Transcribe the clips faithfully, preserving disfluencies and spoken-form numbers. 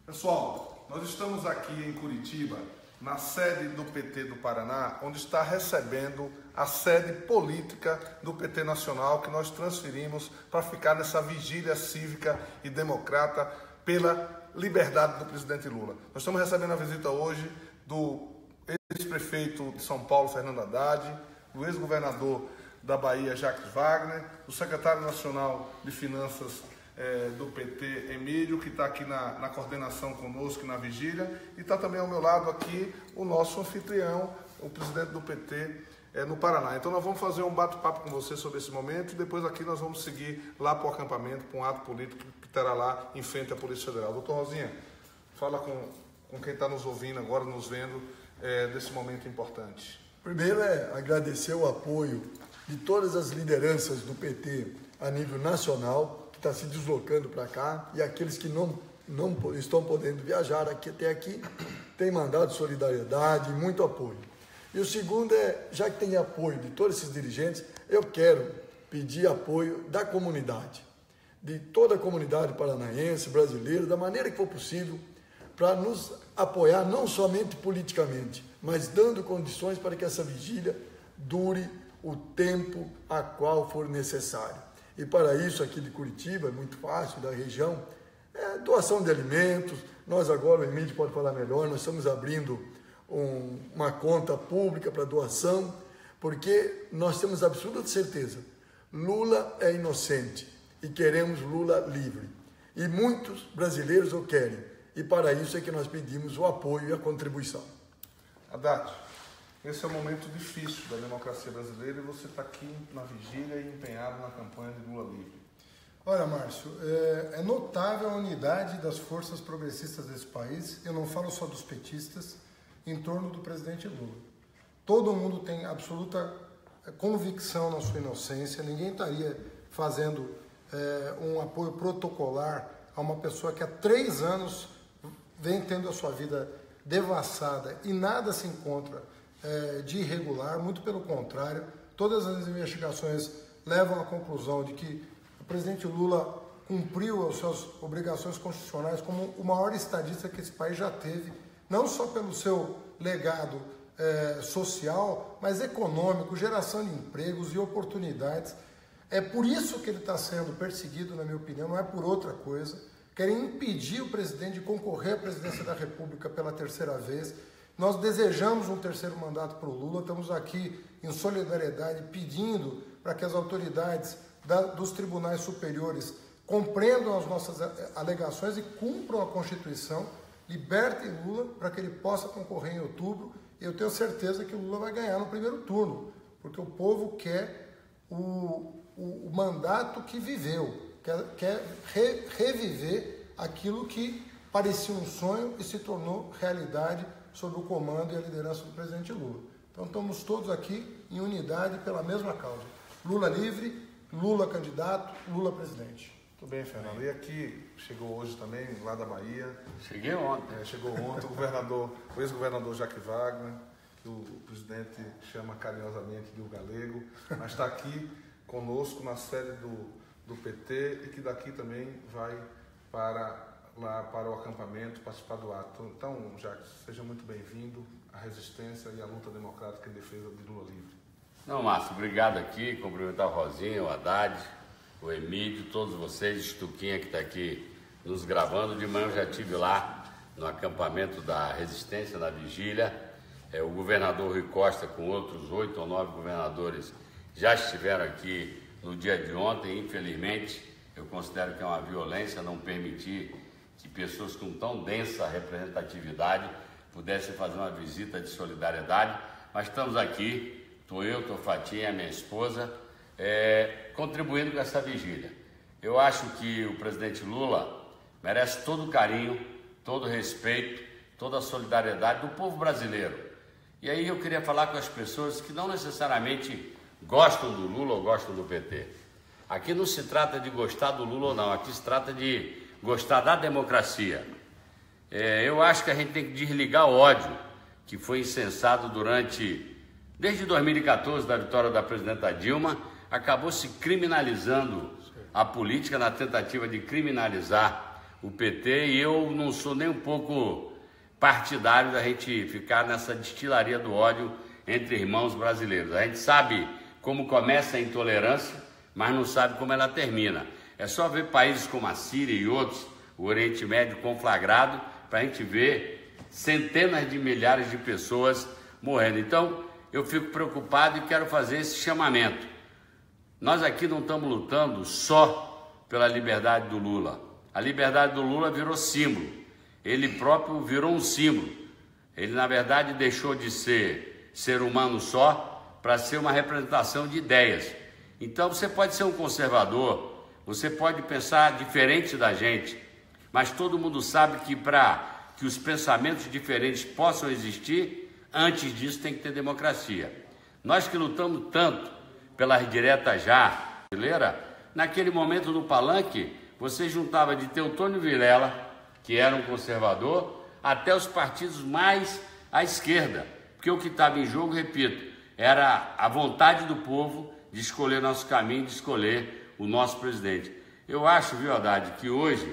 Pessoal, nós estamos aqui em Curitiba, na sede do P T do Paraná, onde está recebendo a sede política do P T Nacional, que nós transferimos para ficar nessa vigília cívica e democrata pela liberdade do presidente Lula. Nós estamos recebendo a visita hoje do ex-prefeito de São Paulo, Fernando Haddad, do ex-governador da Bahia, Jacques Wagner, do secretário nacional de Finanças É, do P T, Emílio, que está aqui na, na coordenação conosco na vigília, e está também ao meu lado aqui o nosso anfitrião, o presidente do P T é, no Paraná. Então nós vamos fazer um bate-papo com você sobre esse momento e depois aqui nós vamos seguir lá para o acampamento, para um ato político que terá lá em frente à Polícia Federal. Doutor Rosinha, fala com, com quem está nos ouvindo agora, nos vendo, é, desse momento importante. Primeiro é agradecer o apoio de todas as lideranças do P T a nível nacional, que está se deslocando para cá, e aqueles que não, não estão podendo viajar aqui, até aqui, tem mandado solidariedade e muito apoio. E o segundo é, já que tem apoio de todos esses dirigentes, eu quero pedir apoio da comunidade, de toda a comunidade paranaense, brasileira, da maneira que for possível, para nos apoiar não somente politicamente, mas dando condições para que essa vigília dure o tempo a qual for necessário. E para isso, aqui de Curitiba, é muito fácil, da região, é doação de alimentos. Nós agora, o Emílio pode falar melhor, nós estamos abrindo um, uma conta pública para doação, porque nós temos absoluta certeza, Lula é inocente e queremos Lula livre. E muitos brasileiros o querem. E para isso é que nós pedimos o apoio e a contribuição. Haddad, esse é um momento difícil da democracia brasileira e você está aqui na vigília e empenhado na campanha de Lula livre. Olha, Márcio, é, é notável a unidade das forças progressistas desse país, eu não falo só dos petistas, em torno do presidente Lula. Todo mundo tem absoluta convicção na sua inocência, ninguém estaria fazendo é, um apoio protocolar a uma pessoa que há três anos vem tendo a sua vida devassada e nada se encontra de irregular, muito pelo contrário, todas as investigações levam à conclusão de que o presidente Lula cumpriu as suas obrigações constitucionais como o maior estadista que esse país já teve, não só pelo seu legado eh, social, mas econômico, geração de empregos e oportunidades. É por isso que ele está sendo perseguido, na minha opinião, não é por outra coisa. Querem impedir o presidente de concorrer à presidência da República pela terceira vez. Nós desejamos um terceiro mandato para o Lula, estamos aqui em solidariedade pedindo para que as autoridades da, dos tribunais superiores compreendam as nossas alegações e cumpram a Constituição, libertem Lula para que ele possa concorrer em outubro. Eu tenho certeza que o Lula vai ganhar no primeiro turno, porque o povo quer o, o, o mandato que viveu, quer, quer re, reviver aquilo que parecia um sonho e se tornou realidade sob o comando e a liderança do presidente Lula. Então estamos todos aqui em unidade pela mesma causa. Lula livre, Lula candidato, Lula presidente. Muito bem, Fernando. E aqui chegou hoje também, lá da Bahia. Cheguei ontem. É, chegou ontem o governador, o ex-governador Jacques Wagner, que o presidente chama carinhosamente de o Galego, mas está aqui conosco na sede do, do P T e que daqui também vai para lá para o acampamento, participar do ato. Então, Jacques, seja muito bem-vindo à resistência e à luta democrática em defesa de Lula livre. Não, Márcio, obrigado aqui, cumprimentar o Rosinha, o Haddad, o Emílio, todos vocês, Stuquinha que está aqui nos gravando. De manhã eu já estive lá no acampamento da resistência, na vigília. É, o governador Rui Costa, com outros oito ou nove governadores, já estiveram aqui no dia de ontem. Infelizmente, eu considero que é uma violência não permitir que pessoas com tão densa representatividade pudessem fazer uma visita de solidariedade, mas estamos aqui, estou eu, estou Fatinha, minha esposa, é, contribuindo com essa vigília. Eu acho que o presidente Lula merece todo o carinho, todo o respeito, toda a solidariedade do povo brasileiro. E aí eu queria falar com as pessoas que não necessariamente gostam do Lula ou gostam do P T. Aqui não se trata de gostar do Lula ou não, aqui se trata de gostar da democracia. É, eu acho que a gente tem que desligar o ódio que foi incensado durante, desde dois mil e quatorze, da vitória da presidenta Dilma, acabou se criminalizando a política na tentativa de criminalizar o P T, e eu não sou nem um pouco partidário da gente ficar nessa destilaria do ódio entre irmãos brasileiros. A gente sabe como começa a intolerância, mas não sabe como ela termina. É só ver países como a Síria e outros, o Oriente Médio conflagrado, para a gente ver centenas de milhares de pessoas morrendo. Então, eu fico preocupado e quero fazer esse chamamento. Nós aqui não estamos lutando só pela liberdade do Lula. A liberdade do Lula virou símbolo. Ele próprio virou um símbolo. Ele, na verdade, deixou de ser ser humano só para ser uma representação de ideias. Então, você pode ser um conservador, você pode pensar diferente da gente, mas todo mundo sabe que para que os pensamentos diferentes possam existir, antes disso tem que ter democracia. Nós que lutamos tanto pela direta já brasileira, naquele momento do palanque, você juntava de Teotônio Vilela, que era um conservador, até os partidos mais à esquerda, porque o que estava em jogo, repito, era a vontade do povo de escolher nosso caminho, de escolher o nosso presidente. Eu acho, viu, Haddad, que hoje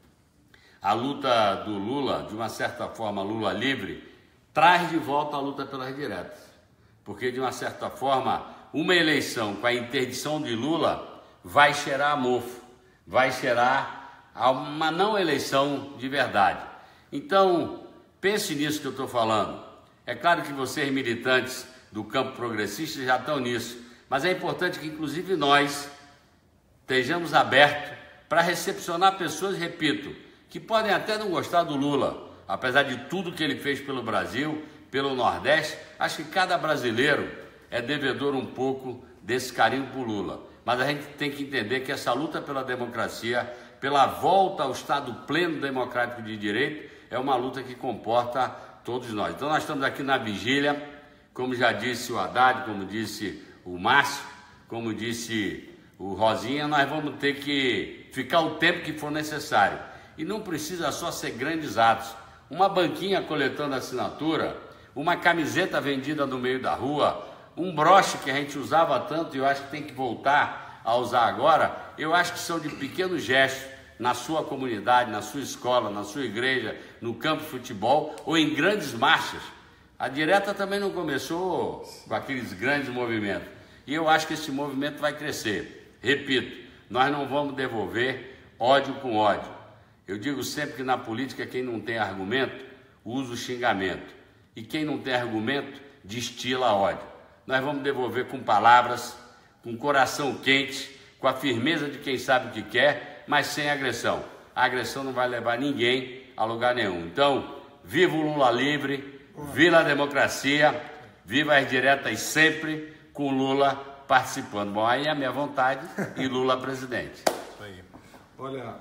a luta do Lula, de uma certa forma, Lula livre, traz de volta a luta pelas diretas. Porque, de uma certa forma, uma eleição com a interdição de Lula vai cheirar a mofo, vai cheirar a uma não eleição de verdade. Então, pense nisso que eu estou falando. É claro que vocês, militantes do campo progressista, já estão nisso, mas é importante que, inclusive, nós estejamos abertos para recepcionar pessoas, repito, que podem até não gostar do Lula, apesar de tudo que ele fez pelo Brasil, pelo Nordeste. Acho que cada brasileiro é devedor um pouco desse carinho por Lula. Mas a gente tem que entender que essa luta pela democracia, pela volta ao Estado pleno democrático de direito, é uma luta que comporta todos nós. Então nós estamos aqui na vigília, como já disse o Haddad, como disse o Márcio, como disse o Rosinha, nós vamos ter que ficar o tempo que for necessário. E não precisa só ser grandes atos. Uma banquinha coletando assinatura, uma camiseta vendida no meio da rua, um broche que a gente usava tanto e eu acho que tem que voltar a usar agora, eu acho que são de pequenos gestos na sua comunidade, na sua escola, na sua igreja, no campo de futebol ou em grandes marchas. A direta também não começou com aqueles grandes movimentos. E eu acho que esse movimento vai crescer. Repito, nós não vamos devolver ódio com ódio. Eu digo sempre que na política quem não tem argumento usa o xingamento. E quem não tem argumento destila ódio. Nós vamos devolver com palavras, com coração quente, com a firmeza de quem sabe o que quer, mas sem agressão. A agressão não vai levar ninguém a lugar nenhum. Então, viva o Lula livre, viva a democracia, viva as diretas sempre, com Lula participando. Bom, aí é a minha vontade e Lula presidente. Aí. Olha,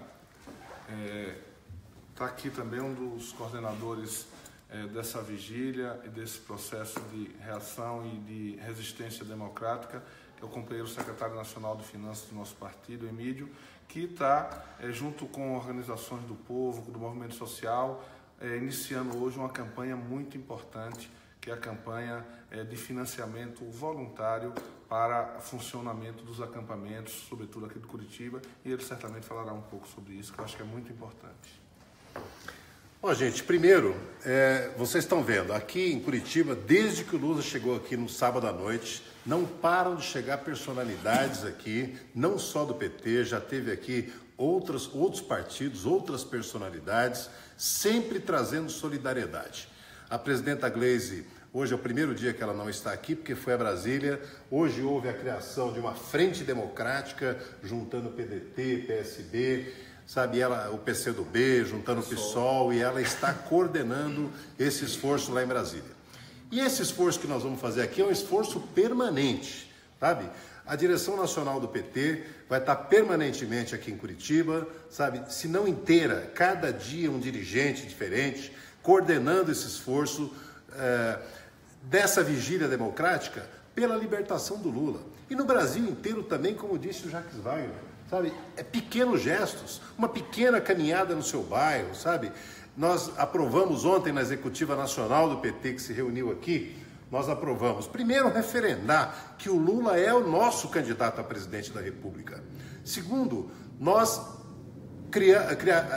está é, aqui também um dos coordenadores é, dessa vigília e desse processo de reação e de resistência democrática, que é o companheiro secretário nacional de Finanças do nosso partido, Emílio, que está, é, junto com organizações do povo, do movimento social, é, iniciando hoje uma campanha muito importante, que é a campanha é, de financiamento voluntário para funcionamento dos acampamentos, sobretudo aqui de Curitiba, e ele certamente falará um pouco sobre isso, que eu acho que é muito importante. Bom, gente, primeiro, é, vocês estão vendo, aqui em Curitiba, desde que o Lula chegou aqui no sábado à noite, não param de chegar personalidades aqui, não só do P T, já teve aqui outros, outros partidos, outras personalidades, sempre trazendo solidariedade. A presidenta Gleisi, hoje é o primeiro dia que ela não está aqui, porque foi a Brasília. Hoje houve a criação de uma frente democrática, juntando P D T, P S B, sabe, ela, o P C do B, juntando o PSOL, e ela está coordenando esse esforço lá em Brasília. E esse esforço que nós vamos fazer aqui é um esforço permanente, sabe? A direção nacional do P T vai estar permanentemente aqui em Curitiba, sabe? Se não inteira, cada dia um dirigente diferente, coordenando esse esforço é, dessa vigília democrática pela libertação do Lula. E no Brasil inteiro também, como disse o Jacques Wagner, sabe? É pequenos gestos, uma pequena caminhada no seu bairro, sabe? Nós aprovamos ontem na Executiva Nacional do P T, que se reuniu aqui, nós aprovamos, primeiro, referendar que o Lula é o nosso candidato a presidente da República. Segundo, nós cria, cria,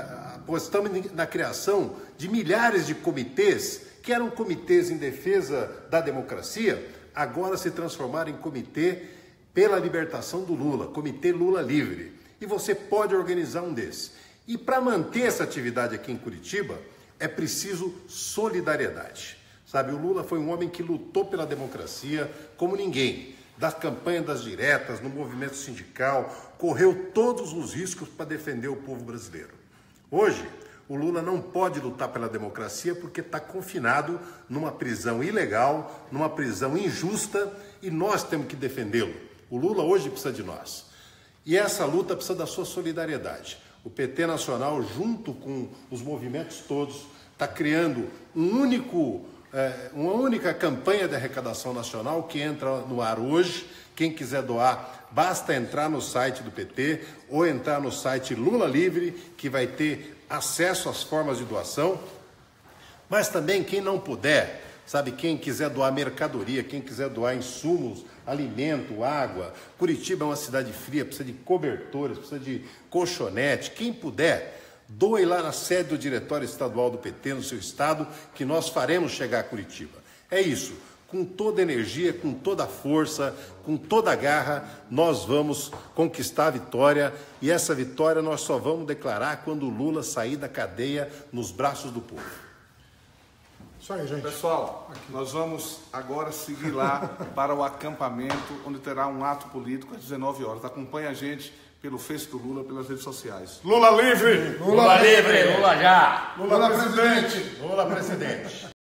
apostamos na criação de milhares de comitês, que eram comitês em defesa da democracia, agora se transformaram em comitê pela libertação do Lula, Comitê Lula Livre. E você pode organizar um desses. E para manter essa atividade aqui em Curitiba, é preciso solidariedade. Sabe, o Lula foi um homem que lutou pela democracia como ninguém. Das campanhas das diretas, no movimento sindical, correu todos os riscos para defender o povo brasileiro. Hoje, o Lula não pode lutar pela democracia porque está confinado numa prisão ilegal, numa prisão injusta, e nós temos que defendê-lo. O Lula hoje precisa de nós. E essa luta precisa da sua solidariedade. O P T Nacional, junto com os movimentos todos, está criando um único, é, uma única campanha de arrecadação nacional que entra no ar hoje. Quem quiser doar, basta entrar no site do P T ou entrar no site Lula Livre, que vai ter acesso às formas de doação. Mas também quem não puder, sabe, quem quiser doar mercadoria, quem quiser doar insumos, alimento, água. Curitiba é uma cidade fria, precisa de cobertores, precisa de colchonete. Quem puder, doe lá na sede do Diretório Estadual do P T, no seu estado, que nós faremos chegar a Curitiba. É isso, com toda energia, com toda a força, com toda a garra, nós vamos conquistar a vitória, e essa vitória nós só vamos declarar quando o Lula sair da cadeia nos braços do povo. Isso aí, gente. Pessoal, nós vamos agora seguir lá para o acampamento, onde terá um ato político às dezenove horas. Acompanhe a gente pelo Face do Lula, pelas redes sociais. Lula livre! Lula, Lula livre! Lula já! Lula, Lula presidente! Lula presidente!